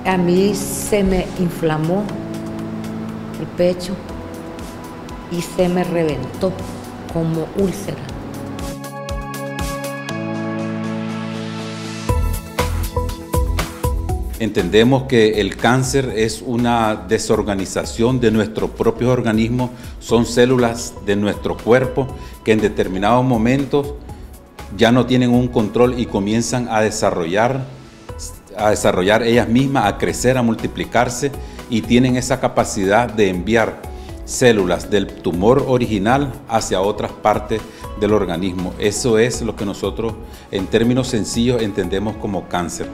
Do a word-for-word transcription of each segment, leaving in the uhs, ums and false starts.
A mí se me inflamó el pecho y se me reventó como úlcera. Entendemos que el cáncer es una desorganización de nuestro propio organismo, son células de nuestro cuerpo que en determinados momentos ya no tienen un control y comienzan a desarrollar, a desarrollar ellas mismas, a crecer, a multiplicarse y tienen esa capacidad de enviar células del tumor original hacia otras partes del organismo. Eso es lo que nosotros en términos sencillos entendemos como cáncer.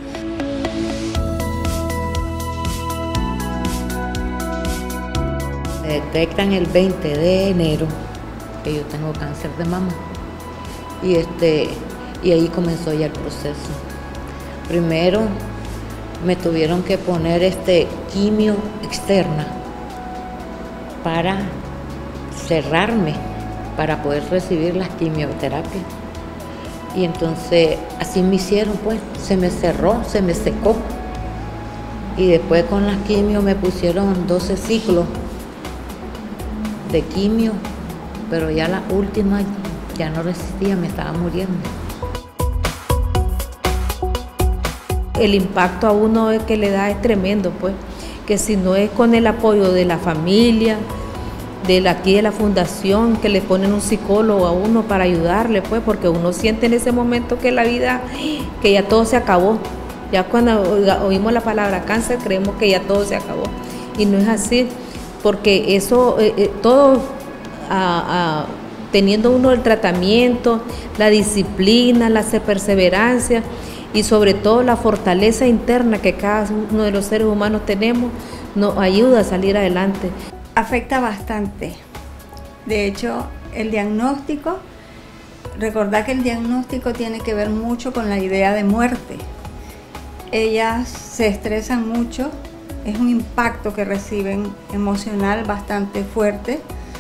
Me detectan el veinte de enero que yo tengo cáncer de mama y, este, y ahí comenzó ya el proceso. Primero me tuvieron que poner este quimio externa para cerrarme, para poder recibir las quimioterapias. Y entonces así me hicieron, pues, se me cerró, se me secó. Y después con las quimio me pusieron doce ciclos de quimio, pero ya la última ya no resistía, me estaba muriendo. El impacto a uno que le da es tremendo, pues, que si no es con el apoyo de la familia, de la, aquí de la fundación, que le ponen un psicólogo a uno para ayudarle, pues, porque uno siente en ese momento que la vida, que ya todo se acabó. Ya cuando oímos la palabra cáncer creemos que ya todo se acabó, y no es así. Porque eso, eh, eh, todo, a, a, teniendo uno el tratamiento, la disciplina, la perseverancia y sobre todo la fortaleza interna que cada uno de los seres humanos tenemos, nos ayuda a salir adelante. Afecta bastante. De hecho, el diagnóstico, recordar que el diagnóstico tiene que ver mucho con la idea de muerte. Ellas se estresan mucho. Es un impacto que reciben emocional bastante fuerte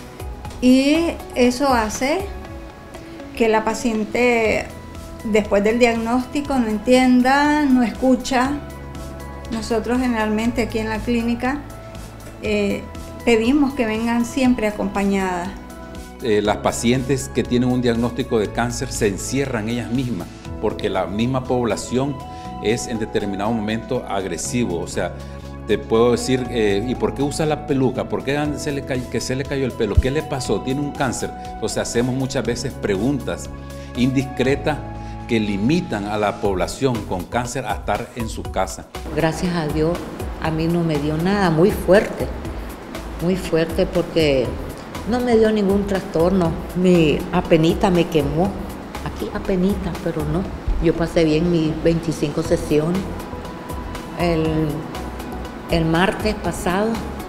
y eso hace que la paciente después del diagnóstico no entienda, no escucha. Nosotros generalmente aquí en la clínica eh, pedimos que vengan siempre acompañadas. Eh, las pacientes que tienen un diagnóstico de cáncer se encierran ellas mismas porque la misma población es en determinado momento agresivo, o sea, te puedo decir, eh, ¿y por qué usa la peluca? ¿Por qué se le cayó, que se le cayó el pelo? ¿Qué le pasó? ¿Tiene un cáncer? Entonces hacemos muchas veces preguntas indiscretas que limitan a la población con cáncer a estar en su casa. Gracias a Dios, a mí no me dio nada, muy fuerte, muy fuerte porque no me dio ningún trastorno. Mi apenita me quemó, aquí apenita, pero no. Yo pasé bien mis veinticinco sesiones. El... El martes pasado,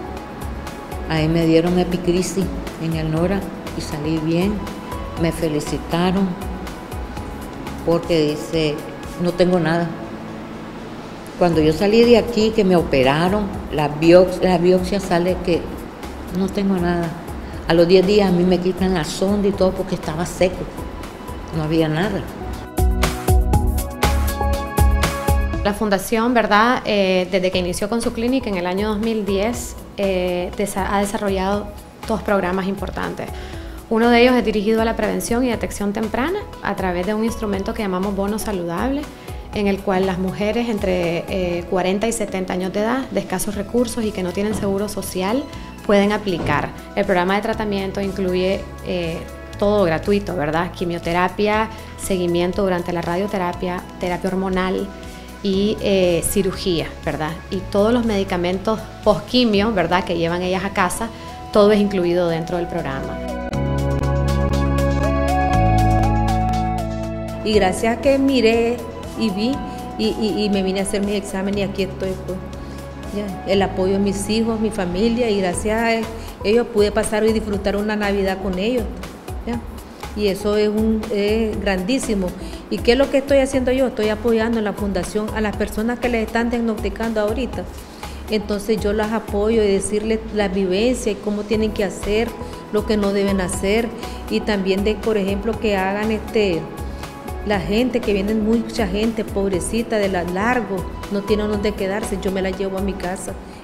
ahí me dieron epicrisis en el Nora y salí bien. Me felicitaron porque dice, no tengo nada. Cuando yo salí de aquí, que me operaron, la biopsia, la biopsia sale que no tengo nada. A los diez días a mí me quitan la sonda y todo porque estaba seco, no había nada. La fundación, ¿verdad? Eh, desde que inició con su clínica en el año dos mil diez, eh, ha desarrollado dos programas importantes. Uno de ellos es dirigido a la prevención y detección temprana a través de un instrumento que llamamos bono saludable, en el cual las mujeres entre eh, cuarenta y setenta años de edad, de escasos recursos y que no tienen seguro social, pueden aplicar. El programa de tratamiento incluye eh, todo gratuito, ¿verdad? Quimioterapia, seguimiento durante la radioterapia, terapia hormonal, y eh, cirugía, ¿verdad? Y todos los medicamentos post-quimio, ¿verdad?, que llevan ellas a casa, todo es incluido dentro del programa. Y gracias a que miré y vi y, y, y me vine a hacer mi examen y aquí estoy, pues, ya, el apoyo de mis hijos, mi familia, y gracias a ellos pude pasar y disfrutar una Navidad con ellos, ya. Y eso es, un, es grandísimo. ¿Y qué es lo que estoy haciendo yo? Estoy apoyando en la fundación a las personas que les están diagnosticando ahorita. Entonces yo las apoyo y decirles la vivencia y cómo tienen que hacer, lo que no deben hacer. Y también de, por ejemplo, que hagan este, La gente que viene, mucha gente pobrecita de la largo, no tiene dónde quedarse, yo me la llevo a mi casa